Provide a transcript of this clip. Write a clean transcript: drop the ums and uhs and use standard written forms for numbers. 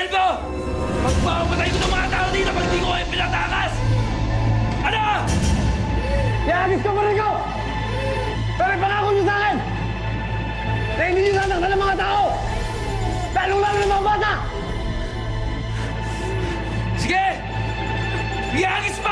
ko! Magpapatay ko ng mga tao dito pag di ko kayo pinatakas! Ano? Iagis ko pa rin ko! Pero ipangako niyo sa akin na hindi niyo sasaktan ng mga tao! Lalong-lalo ng mga bata! Sige! Iagis pa!